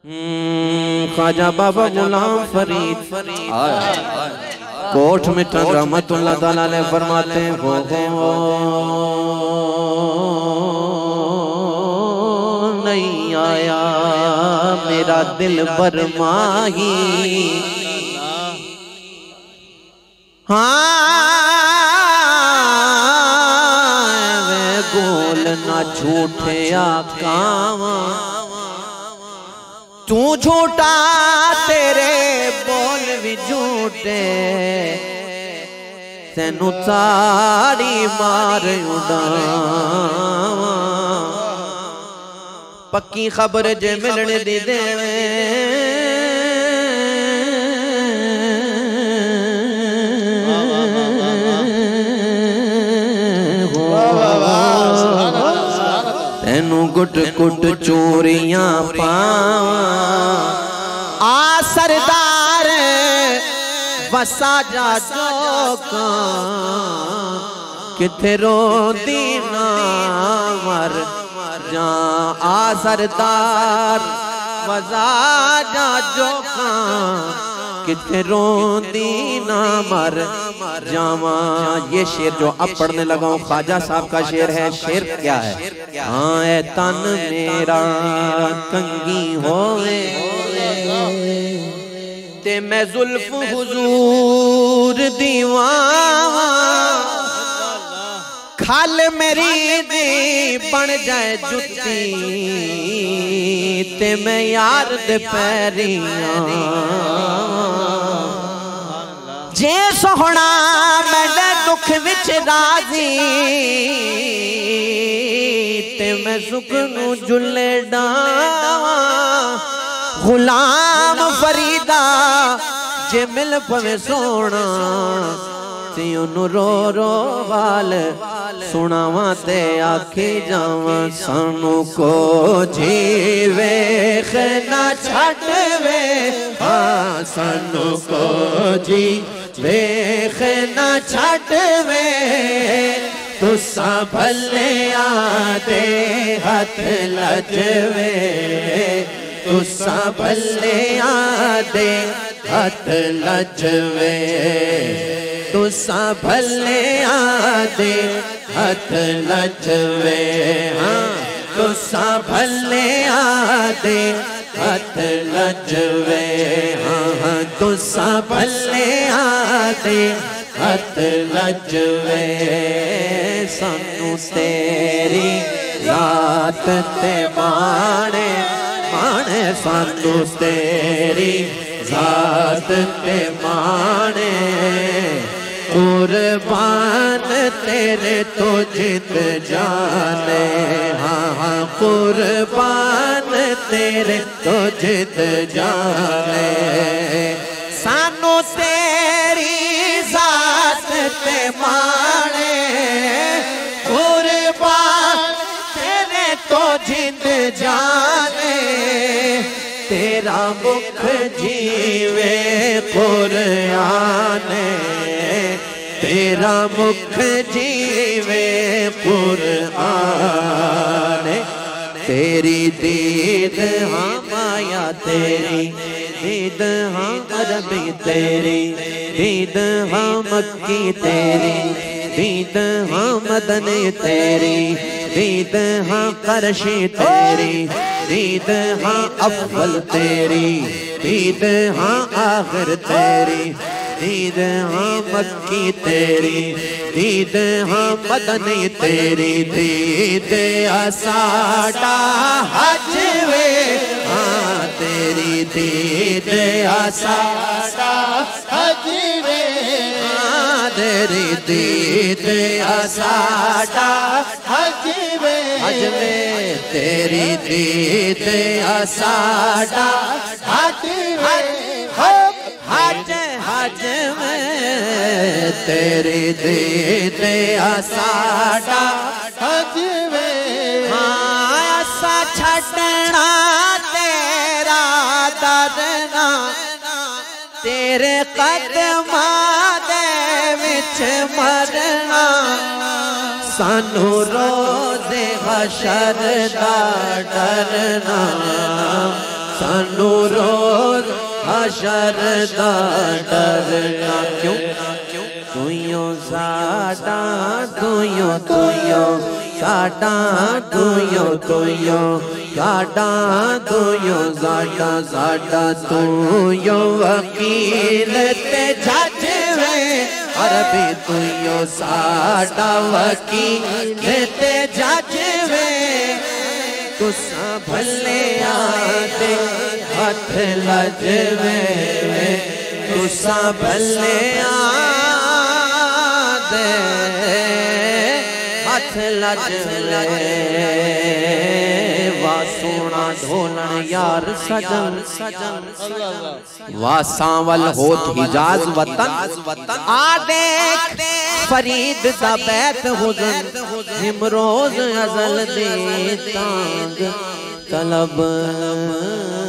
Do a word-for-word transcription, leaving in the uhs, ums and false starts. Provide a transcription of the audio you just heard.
ख्वाजा बाबा गुलाम फरीद कोठ में रहमतुल्लाह ताला अलैह फरमाते हो नहीं आया मेरा दिल बरमाही। हाँ वे बोल ना झूठे आकावा तू झूठा तेरे बोल भी झूठे तेनू ताड़ी मार उड़ावा पक्की खबर जे मिलने दी देवे तेनू गुट गुट चोरियां पावा आ सरदार वसा जा जोका किथे रोंदी ना मर जा आ सरदार वसा जा जोका किथे रोंदी ना मर जावा। ये शेर जो अब पढ़ने लगा हूँ ख्वाजा साहब का शेर है। शेर क्या है? हाँ ए तन मेरा कंगी होवे ते मैं जुल्फ हुजूर दीवावा खाल मेरी दी बन जाए जुत्ती ते मैं यार दे पैरियां जे सोहना मैंने दुख विच राजी ते मैं सुख नू जुले डावा गुलाम फरीदा जे मिल पवे सोना ते उन्नू रो रो वाल सुनावा ते आखी जावा सानू को जीवे ना छड़वे हाँ सानू को जी वेख ना छड़वे तुसा भले आदे हाथ लजवे तुसा भले आदे हाथ लजवे तुसा भले आदे हाथ लजवे हाँ तुसा भले आदे हाथ लजवे हाँ हाँ तुसा भले आदे हाथ लजवे सानू तेरी रात ते माणे माणे सानू तेरी रात ते माणे कुर्बान तेरे तो जित जाने हाँ हाँ कुर्बान तेरे तो जित जाने सानू तेरी जात ते माने कुर्बान तेरे तो जित जाने तेरा मुख जीवे कुरान तेरा मुख जीवे कुरान तेरी दीद हाँ माया तेरी दीद हाँ अरबी तेरी दीद हाँ मक्की तेरी दीद हाँ मदनी तेरी दीद हाँ करशी तेरी दीद हाँ अव्वल तेरी दीद हाँ आखिर तेरी दीद हाँ मक्की तेरी दीद हाँ मदनी तेरी दीद आसाडा हज वे हाँ तेरी दीद आसाडा हज वे हाँ तेरी दीद आसाडा हज वे हज वे तेरी दीद आसाडा हज वे हज हज में तेरी दीद आसाडा हज में हाँ असा छड़ना तेरा दरना तेरे कदमा दे विच मरना सानू रोज़े हशर दा डरना सानू रोज हशर दा डरना क्यों तुयो साडा तुयो तुयो साडा तुयो तुयो साडा तुयो साडा साडा तुयो वकील ते जज वे अरबी तुयो साडा वकील ते जज वे तुसा भले आते हथ लजवे तुसा भले आते हथ लजवे वा सोना ढोलन यार सजन सजन वा सांवल होत हिजाज वतन आदे फरीद दा बैत हुजन हिमरोज अजल दे तांग तलब